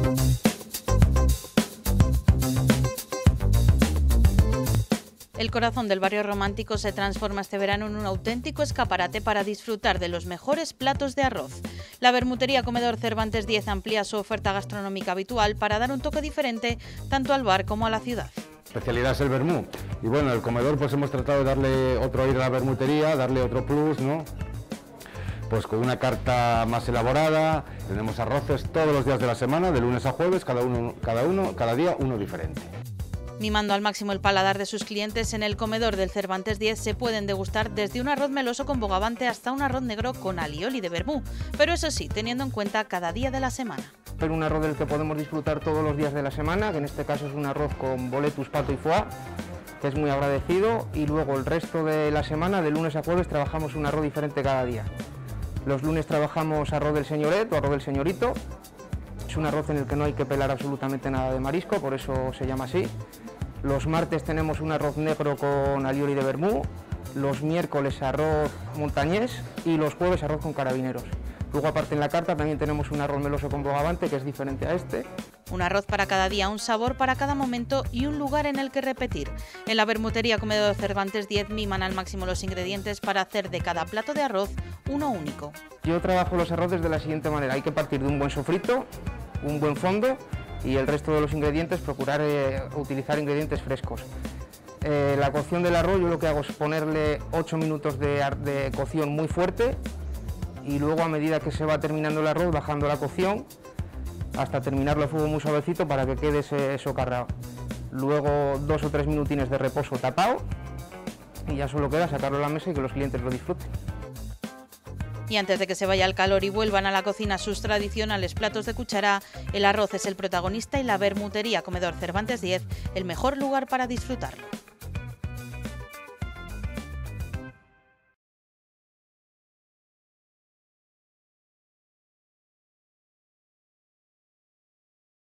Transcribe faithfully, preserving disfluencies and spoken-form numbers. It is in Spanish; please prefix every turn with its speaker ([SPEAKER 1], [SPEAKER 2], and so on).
[SPEAKER 1] El corazón del barrio romántico se transforma este verano en un auténtico escaparate para disfrutar de los mejores platos de arroz. La Bermutería Comedor Cervantes diez amplía su oferta gastronómica habitual para dar un toque diferente tanto al bar como a la ciudad.
[SPEAKER 2] La especialidad es el vermú y bueno, el comedor pues hemos tratado de darle otro aire a la bermutería, darle otro plus, ¿no? Pues con una carta más elaborada, tenemos arroces todos los días de la semana, de lunes a jueves, cada uno, cada uno, cada día uno diferente.
[SPEAKER 1] Mimando al máximo el paladar de sus clientes, en el comedor del Cervantes diez se pueden degustar desde un arroz meloso con bogavante hasta un arroz negro con alioli de vermú, pero eso sí, teniendo en cuenta cada día de la semana.
[SPEAKER 3] Pero un arroz del que podemos disfrutar todos los días de la semana, que en este caso es un arroz con boletus, pato y foie, que es muy agradecido, y luego el resto de la semana, de lunes a jueves, trabajamos un arroz diferente cada día. Los lunes trabajamos arroz del señoret o arroz del señorito. Es un arroz en el que no hay que pelar absolutamente nada de marisco, por eso se llama así. Los martes tenemos un arroz negro con alioli de vermú, los miércoles arroz montañés y los jueves arroz con carabineros. Luego, aparte en la carta, también tenemos un arroz meloso con bogavante, que es diferente a este.
[SPEAKER 1] Un arroz para cada día, un sabor para cada momento y un lugar en el que repetir. En la Bermutería Comedor Cervantes diez miman al máximo los ingredientes para hacer de cada plato de arroz uno único.
[SPEAKER 3] Yo trabajo los arroces de la siguiente manera. Hay que partir de un buen sofrito, un buen fondo y el resto de los ingredientes procurar eh, utilizar ingredientes frescos. Eh, la cocción del arroz yo lo que hago es ponerle ocho minutos de, de cocción muy fuerte y luego a medida que se va terminando el arroz bajando la cocción hasta terminarlo a fuego muy suavecito para que quede ese socarrao. Luego dos o tres minutines de reposo tapado y ya solo queda sacarlo a la mesa y que los clientes lo disfruten.
[SPEAKER 1] Y antes de que se vaya el calor y vuelvan a la cocina sus tradicionales platos de cuchara, el arroz es el protagonista y la Bermutería Comedor Cervantes diez el mejor lugar para disfrutarlo.